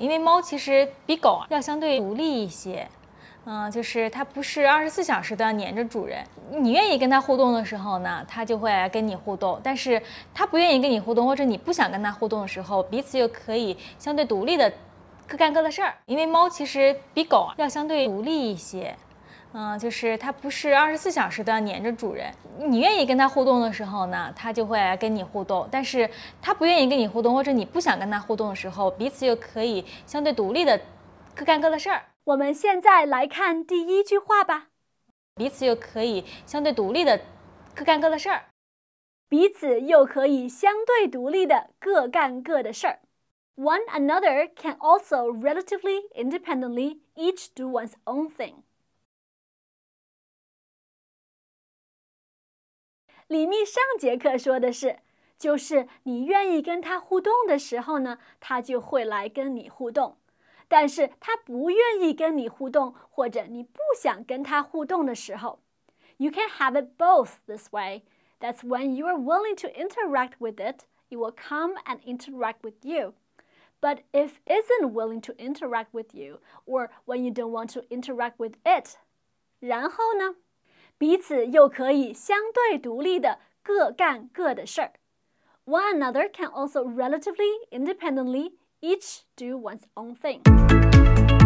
因为猫其实比狗要相对独立一些。就是它不是24小时都要黏着主人，你愿意跟它互动的时候呢，它就会来跟你互动；但是它不愿意跟你互动，或者你不想跟它互动的时候，彼此又可以相对独立的各干各的事儿。因为猫其实比狗要相对独立一些。就是它不是24小时都要黏着主人，你愿意跟它互动的时候呢，它就会来跟你互动；但是它不愿意跟你互动，或者你不想跟它互动的时候，彼此又可以相对独立的各干各的事儿。 我们现在来看第一句话吧。 彼此又可以相对独立的各干各的事儿。 彼此又可以相对独立的各干各的事儿。One another can also relatively independently each do one's own thing. 李密上节课说的是，就是你愿意跟他互动的时候呢，他就会来跟你互动。但是他不愿意跟你互动，或者你不想跟他互动的时候 ，You can have it both this way. That's when you are willing to interact with it, it will come and interact with you. But if it isn't willing to interact with you, or when you don't want to interact with it, 然后呢，彼此又可以相对独立的各干各的事儿。One another can also relatively independently each do one's own thing.